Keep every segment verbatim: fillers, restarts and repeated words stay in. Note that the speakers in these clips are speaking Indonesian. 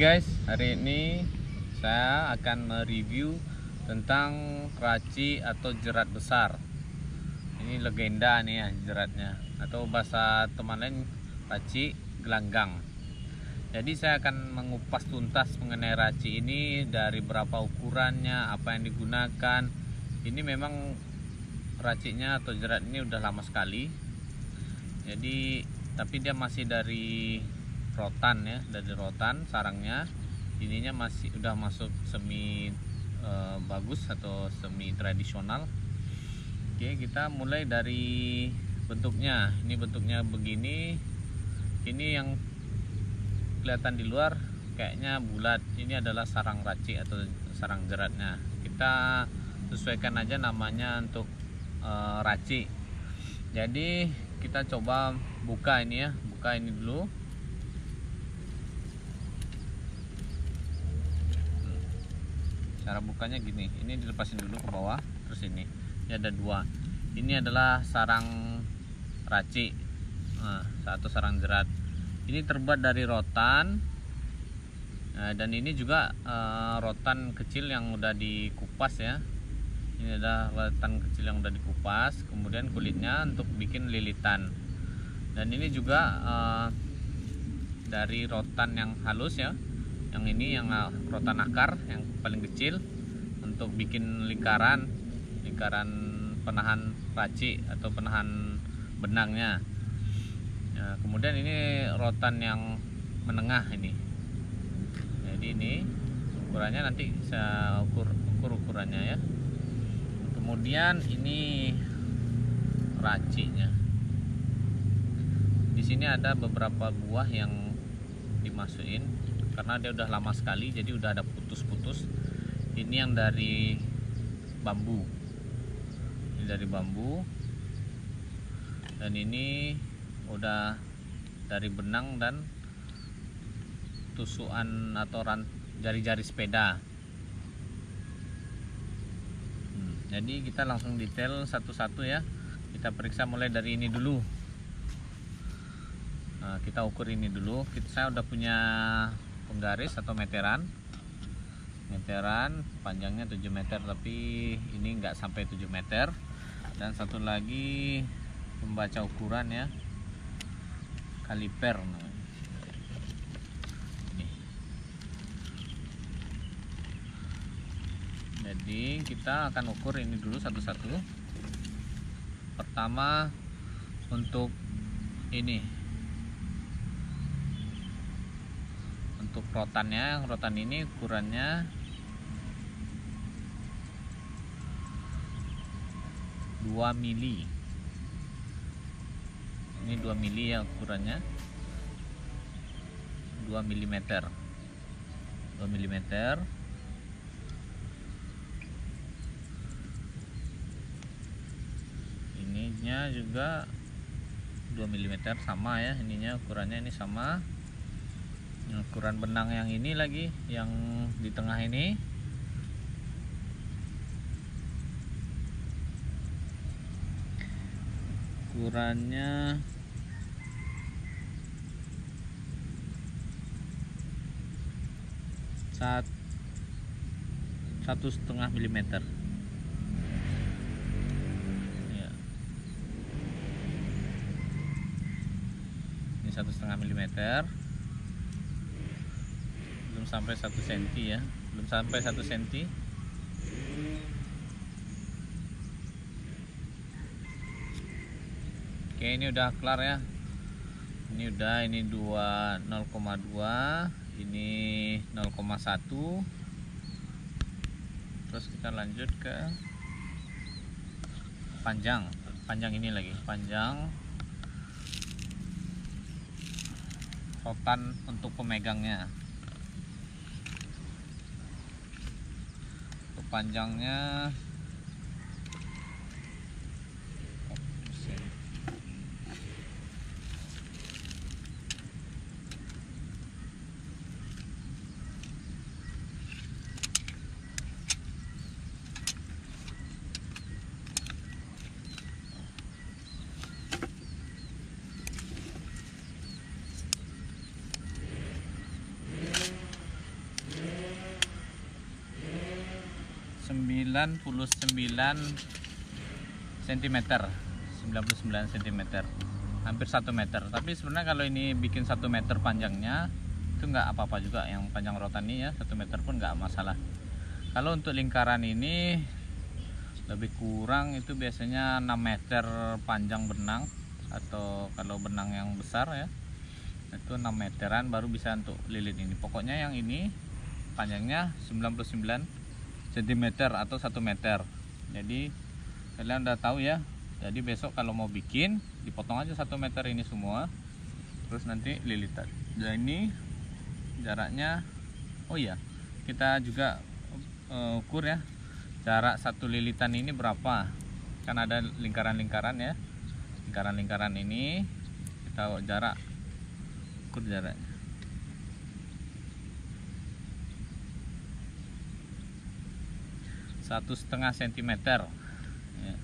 guys, hari ini saya akan mereview tentang raci atau jerat besar. Ini legenda nih ya jeratnya, atau bahasa teman lain raci gelanggang. Jadi saya akan mengupas tuntas mengenai raci ini, dari berapa ukurannya, apa yang digunakan. Ini memang racinya atau jerat ini udah lama sekali. Jadi tapi dia masih dari rotan ya, dari rotan sarangnya. Ininya masih udah masuk semi e, bagus atau semi tradisional. Oke, kita mulai dari bentuknya. Ini bentuknya begini. Ini yang kelihatan di luar kayaknya bulat. Ini adalah sarang raci atau sarang jeratnya. Kita sesuaikan aja namanya untuk e, raci. Jadi kita coba buka ini ya, buka ini dulu. Cara bukanya gini, ini dilepasin dulu ke bawah, terus ini, ini ada dua. Ini adalah sarang raci, nah, satu sarang jerat. Ini terbuat dari rotan, nah, dan ini juga uh, rotan kecil yang udah dikupas ya. Ini adalah rotan kecil yang udah dikupas, kemudian kulitnya untuk bikin lilitan. Dan ini juga uh, dari rotan yang halus ya. Yang ini yang rotan akar yang paling kecil untuk bikin lingkaran lingkaran penahan raci atau penahan benangnya. Nah, kemudian ini rotan yang menengah ini. Jadi ini ukurannya nanti saya ukur ukur ukurannya ya. Kemudian ini racinya. Di sini ada beberapa buah yang dimasukin karena dia udah lama sekali, jadi udah ada putus-putus. Ini yang dari bambu, ini dari bambu, dan ini udah dari benang dan tusukan atau jari-jari sepeda. hmm, Jadi kita langsung detail satu-satu ya. Kita periksa mulai dari ini dulu. Nah, kita ukur ini dulu. Kita, saya udah punya penggaris atau meteran. Meteran panjangnya tujuh meter, tapi ini enggak sampai tujuh meter. Dan satu lagi pembaca ukuran ya, kaliper. Ini. Jadi kita akan ukur ini dulu satu-satu. Pertama untuk ini, untuk rotannya, rotan ini ukurannya dua mili. Ini dua mili ya ukurannya, dua milimeter, dua milimeter. Ininya juga dua milimeter sama ya, ininya ukurannya ini sama. Ukuran benang yang ini lagi, yang di tengah ini ukurannya sat, satu setengah milimeter ya. Ini satu setengah milimeter, belum sampai satu senti ya, belum sampai satu senti. Oke, ini udah kelar ya. Ini udah, ini dua nol koma dua, ini nol koma satu. Terus kita lanjut ke panjang. Panjang ini lagi, panjang rotan untuk pemegangnya. Untuk panjangnya sembilan puluh sembilan sentimeter, sembilan puluh sembilan sentimeter, hampir satu meter. Tapi sebenarnya kalau ini bikin satu meter panjangnya itu nggak apa-apa juga, yang panjang rotan ini ya satu meter pun nggak masalah. Kalau untuk lingkaran ini lebih kurang itu biasanya enam meter panjang benang, atau kalau benang yang besar ya itu enam meteran baru bisa untuk lilit ini. Pokoknya yang ini panjangnya sembilan puluh sembilan sentimeter atau satu meter. Jadi kalian udah tahu ya. Jadi besok kalau mau bikin dipotong aja satu meter ini semua, terus nanti lilitan. Dan ini jaraknya, oh iya kita juga uh, ukur ya jarak satu lilitan ini berapa. Kan ada lingkaran-lingkaran ya, lingkaran-lingkaran ini kita jarak, ukur jaraknya. Satu setengah sentimeter ya.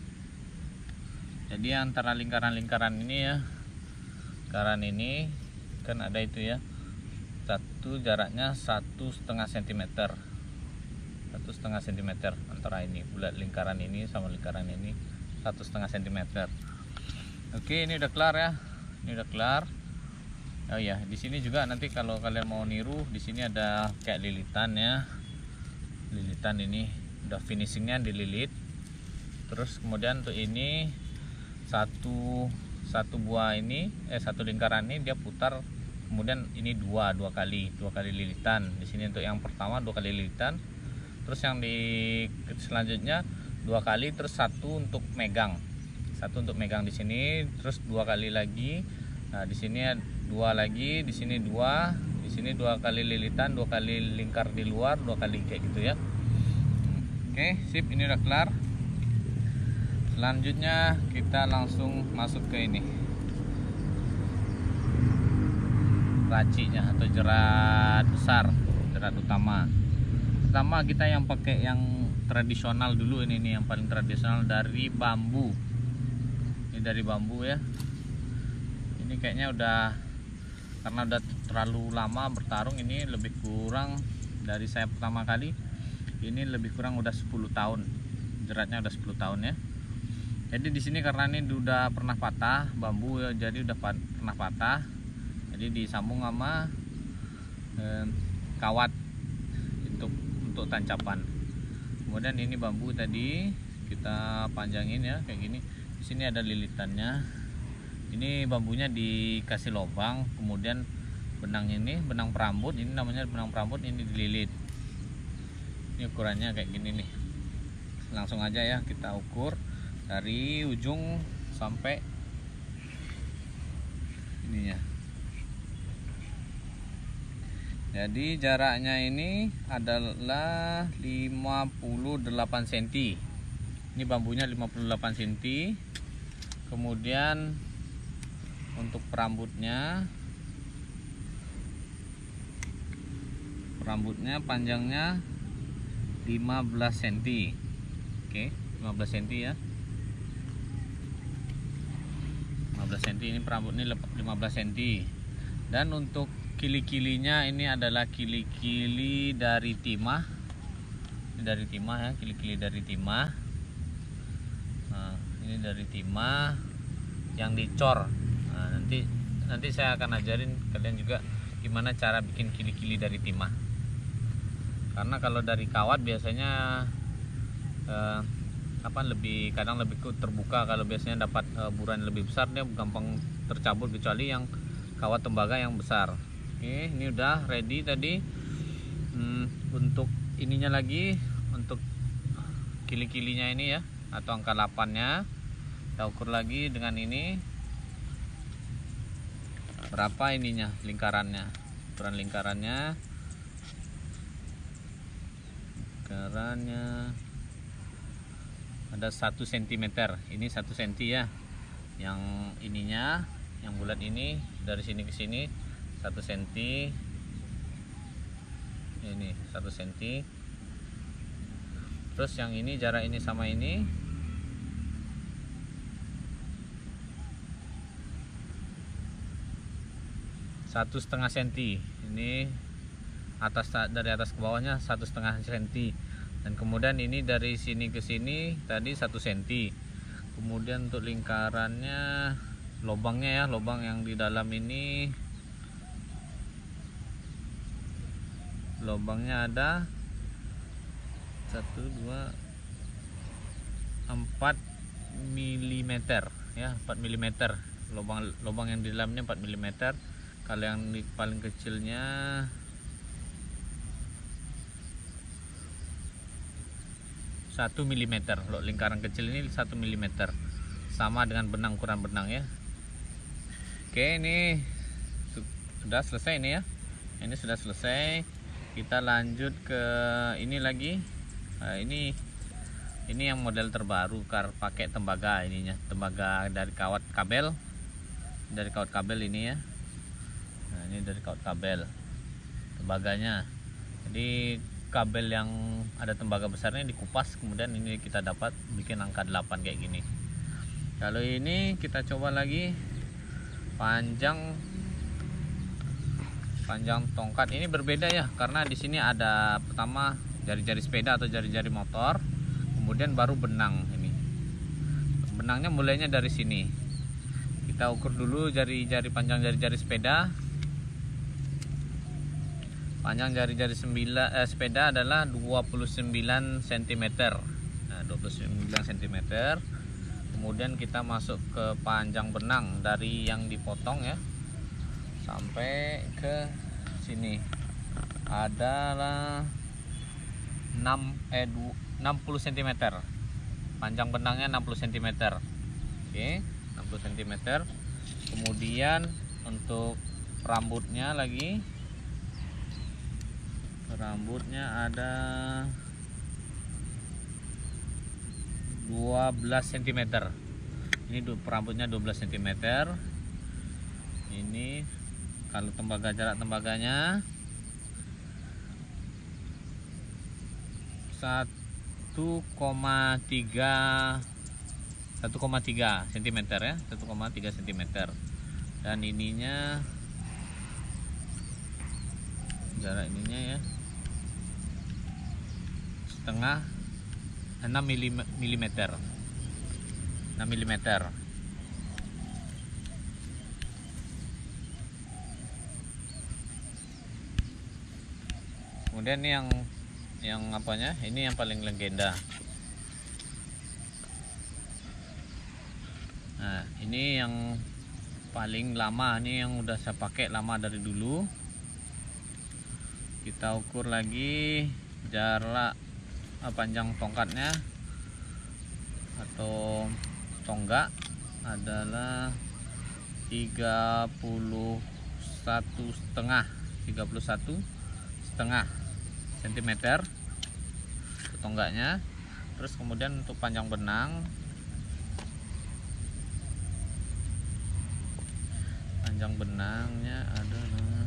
Jadi antara lingkaran-lingkaran ini ya, lingkaran ini kan ada itu ya, satu jaraknya satu setengah sentimeter, satu setengah sentimeter antara ini bulat lingkaran ini sama lingkaran ini satu setengah sentimeter. Oke, ini udah kelar ya, ini udah kelar. Oh ya, di sini juga nanti kalau kalian mau niru, di sini ada kayak lilitan ya, lilitan ini udah finishingnya dililit. Terus kemudian untuk ini satu satu buah ini eh satu lingkaran ini dia putar, kemudian ini dua dua kali dua kali lilitan. Di sini untuk yang pertama dua kali lilitan, terus yang di selanjutnya dua kali, terus satu untuk megang, satu untuk megang di sini, terus dua kali lagi. Nah di sini dua lagi, di sini dua, di sini dua kali lilitan, dua kali lingkar di luar, dua kali kayak gitu ya. Oke, sip, ini udah kelar. Selanjutnya kita langsung masuk ke ini, racinya atau jerat besar, jerat utama. Pertama kita yang pakai yang tradisional dulu, ini nih yang paling tradisional dari bambu. Ini dari bambu ya. Ini kayaknya udah, karena udah terlalu lama bertarung, ini lebih kurang dari saya pertama kali, ini lebih kurang udah sepuluh tahun. Jeratnya udah sepuluh tahun ya. Jadi di sini karena ini udah pernah patah bambu ya, jadi udah pernah patah. Jadi disambung sama eh, kawat untuk untuk tancapan. Kemudian ini bambu tadi kita panjangin ya kayak gini. Di sini ada lilitannya. Ini bambunya dikasih lubang, kemudian benang ini, benang perambut, ini namanya benang perambut, ini dililit. Ini ukurannya kayak gini nih. Langsung aja ya kita ukur dari ujung sampai ininya. Jadi jaraknya ini adalah lima puluh delapan sentimeter. Ini bambunya lima puluh delapan sentimeter. Kemudian untuk perambutnya, perambutnya panjangnya lima belas sentimeter. Oke, lima belas sentimeter ya. lima belas sentimeter ini perambutnya lima belas sentimeter. Dan untuk kili-kilinya ini adalah kili-kili dari timah. Ini dari timah ya, kili-kili dari timah. Nah, ini dari timah yang dicor. Nah, nanti nanti saya akan ajarin kalian juga gimana cara bikin kili-kili dari timah. Karena kalau dari kawat biasanya eh, apa lebih kadang lebih terbuka, kalau biasanya dapat uh, buran lebih besar dia gampang tercabut, kecuali yang kawat tembaga yang besar. Oke, ini udah ready tadi. hmm, untuk ininya lagi, untuk kili-kilinya ini ya, atau angka delapan-nya kita ukur lagi dengan ini berapa ininya, lingkarannya, ukuran lingkarannya lingkarannya ada satu sentimeter. Ini satu senti ya, yang ininya, yang bulat ini dari sini ke sini satu senti, ini satu senti. Terus yang ini jarak ini sama ini satu setengah senti. Ini atas, dari atas ke bawahnya satu setengah senti. Dan kemudian ini dari sini ke sini tadi satu senti. Kemudian untuk lingkarannya, lubangnya ya, lubang yang di dalam ini lubangnya ada satu dua empat milimeter ya, empat milimeter. Lubang lubang yang di dalamnya empat milimeter. Kalau yang di paling kecilnya satu milimeter. Loh, lingkaran kecil ini satu milimeter. Sama dengan benang, ukuran benang ya. Oke, ini sudah selesai ini ya. Ini sudah selesai. Kita lanjut ke ini lagi. Nah, ini ini yang model terbaru, kar pakai tembaga ininya. Tembaga dari kawat kabel. Dari kawat kabel ini ya. Nah, ini dari kawat kabel. Tembaganya. Jadi kabel yang ada tembaga besarnya dikupas, kemudian ini kita dapat bikin angka delapan kayak gini. Kalau ini kita coba lagi panjang panjang tongkat ini berbeda ya, karena di sini ada pertama jari-jari sepeda atau jari-jari motor, kemudian baru benang. Ini benangnya mulainya dari sini. Kita ukur dulu jari-jari panjang jari-jari sepeda. Panjang jari-jari eh, sepeda adalah dua puluh sembilan sentimeter. Nah, dua puluh sembilan sentimeter. Kemudian kita masuk ke panjang benang dari yang dipotong ya sampai ke sini adalah enam eh enam puluh sentimeter. Panjang benangnya enam puluh sentimeter. Oke, enam puluh sentimeter. Kemudian untuk rambutnya lagi, rambutnya ada dua belas sentimeter. Ini rambutnya dua belas sentimeter. Ini kalau tembaga, jarak tembaganya satu koma tiga sentimeter ya, satu koma tiga sentimeter. Dan ininya jarak ininya ya setengah enam milimeter. enam milimeter. Kemudian ini yang yang apanya? Ini yang paling legenda. Nah, ini yang paling lama, ini yang udah saya pakai lama dari dulu. Kita ukur lagi jarak eh, panjang tongkatnya atau tonggak adalah tiga puluh satu setengah tiga puluh satu setengah sentimeter tonggaknya. Terus kemudian untuk panjang benang, panjang benangnya adalah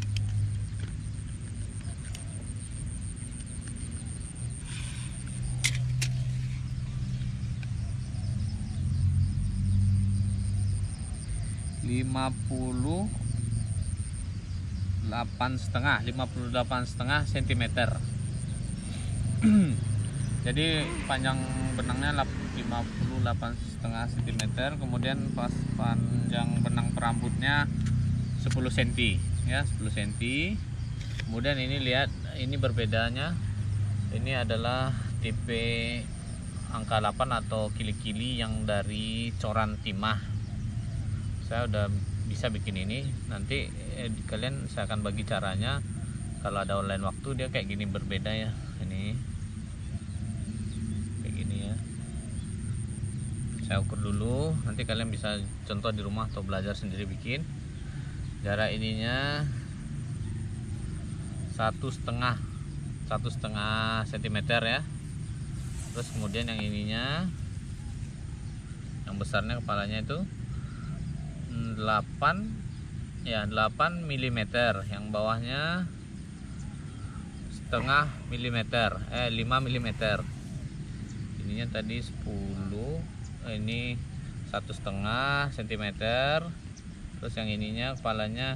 lima puluh delapan setengah lima puluh delapan setengah sentimeter. Jadi panjang benangnya lima puluh delapan setengah sentimeter. Kemudian pas panjang benang perambutnya sepuluh sentimeter ya, sepuluh sentimeter. Kemudian ini lihat, ini berbedanya. Ini adalah tipe angka delapan atau kili-kili yang dari coran timah. Saya udah bisa bikin ini, nanti eh, kalian saya akan bagi caranya. Kalau ada online waktu dia kayak gini berbeda ya. Ini kayak gini ya. Saya ukur dulu, nanti kalian bisa contoh di rumah atau belajar sendiri bikin. Jarak ininya satu setengah satu setengah sentimeter ya. Terus kemudian yang ininya, yang besarnya kepalanya itu delapan ya delapan milimeter, yang bawahnya setengah milimeter eh lima milimeter. Ininya tadi sepuluh, ini satu setengah sentimeter. Terus yang ininya kepalanya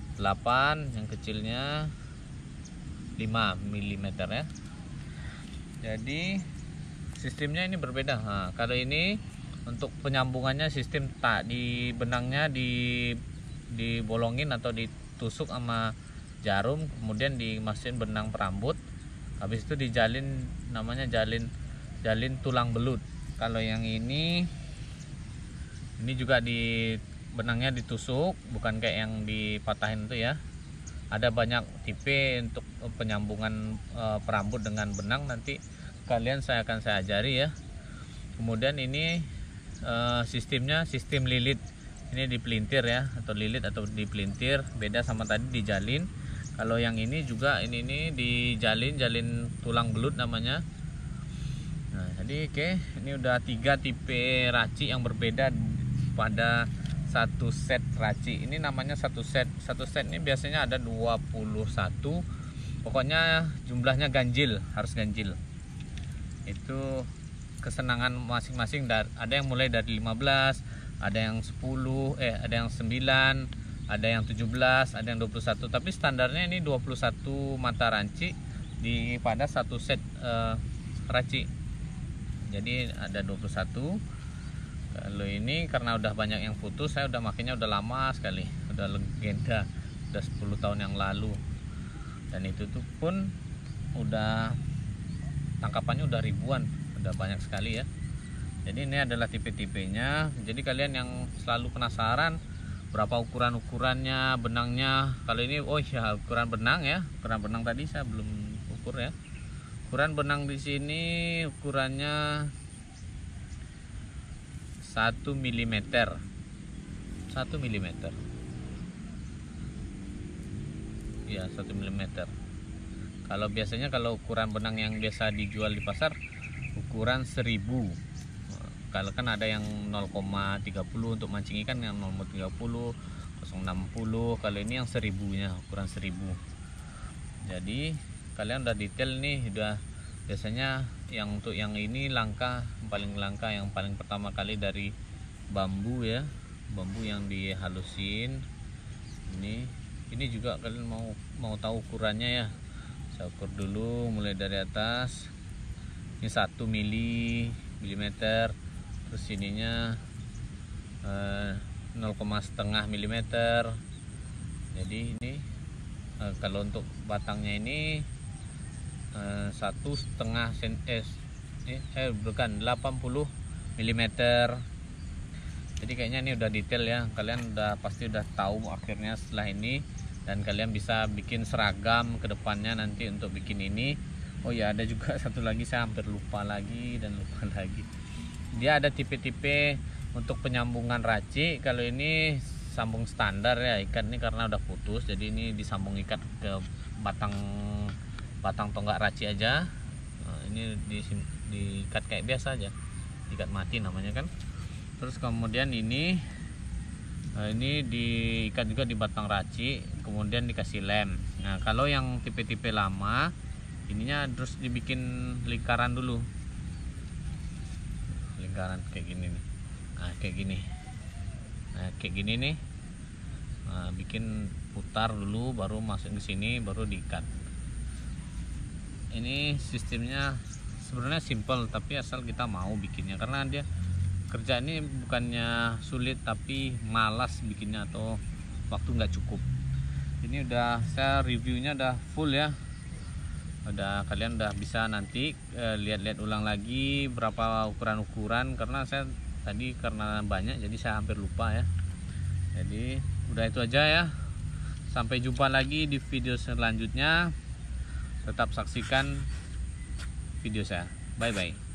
delapan, yang kecilnya lima milimeter ya. Jadi sistemnya ini berbeda. Nah, kalau ini untuk penyambungannya sistem tak di benangnya di dibolongin atau ditusuk sama jarum, kemudian dimasukin benang perambut, habis itu dijalin, namanya jalin jalin tulang belut. Kalau yang ini ini juga di benangnya ditusuk, bukan kayak yang dipatahin itu ya. Ada banyak tipe untuk penyambungan e, perambut dengan benang, nanti kalian saya akan saya ajari ya. Kemudian ini e, sistemnya sistem lilit. Ini dipelintir ya, atau lilit atau dipelintir, beda sama tadi dijalin. Kalau yang ini juga ini ini dijalin, jalin tulang belut namanya. Nah, jadi oke, ini udah tiga tipe raci yang berbeda pada satu set raci. Ini namanya satu set. Satu set ini biasanya ada dua puluh satu. Pokoknya jumlahnya ganjil, harus ganjil. Itu kesenangan masing-masing. Ada yang mulai dari lima belas, ada yang sepuluh, eh ada yang sembilan, ada yang tujuh belas, ada yang dua puluh satu, tapi standarnya ini dua puluh satu mata ranci di pada satu set uh, raci. Jadi ada dua puluh satu. Kalau ini karena udah banyak yang putus, saya udah makainya udah lama sekali, udah legenda, udah sepuluh tahun yang lalu. Dan itu tuh pun udah tangkapannya udah ribuan, udah banyak sekali ya. Jadi ini adalah tipe-tipenya. Jadi kalian yang selalu penasaran berapa ukuran-ukurannya, benangnya. Kalau ini oh ya ukuran benang ya. Ukuran benang tadi saya belum ukur ya. Ukuran benang di sini ukurannya satu milimeter. satu milimeter. Ya, satu milimeter. Kalau biasanya kalau ukuran benang yang biasa dijual di pasar ukuran seribu. Kalau kan ada yang nol koma tiga puluh untuk mancing ikan, yang nol koma tiga puluh, nol koma enam puluh. Kalau ini yang seribunya, ukuran seribu. Jadi kalian udah detail nih, udah biasanya yang untuk yang ini langka, paling langka, yang paling pertama kali dari bambu ya, bambu yang dihalusin. Ini ini juga kalian mau mau tahu ukurannya ya. Saya ukur dulu mulai dari atas. Ini satu milimeter. Terus sininya eh, nol koma lima milimeter. Jadi ini eh, kalau untuk batangnya ini eh, satu setengah cm, eh, eh bukan delapan puluh milimeter. Jadi kayaknya ini udah detail ya. Kalian udah pasti udah tahu akhirnya setelah ini, dan kalian bisa bikin seragam ke depannya nanti untuk bikin ini. Oh ya, ada juga satu lagi, saya hampir lupa lagi dan lupa lagi. Dia ada tipe-tipe untuk penyambungan raci. Kalau ini sambung standar ya, ikat ini karena udah putus, jadi ini disambung ikat ke batang batang tonggak raci aja. Nah, ini di, diikat kayak biasa aja, ikat mati namanya kan. Terus kemudian ini ini diikat juga di batang raci, kemudian dikasih lem. Nah, kalau yang tipe-tipe lama, ininya terus dibikin lingkaran dulu, lingkaran kayak gini nih. Nah, kayak gini. Nah, kayak gini nih. Nah, bikin putar dulu, baru masuk ke sini, baru diikat. Ini sistemnya sebenarnya simple, tapi asal kita mau bikinnya, karena dia kerja ini bukannya sulit, tapi malas bikinnya atau waktu nggak cukup. Ini udah saya reviewnya udah full ya. Udah, kalian udah bisa nanti lihat-lihat ulang lagi berapa ukuran-ukuran, karena saya tadi karena banyak jadi saya hampir lupa ya. Jadi udah itu aja ya. Sampai jumpa lagi di video selanjutnya. Tetap saksikan video saya. Bye bye.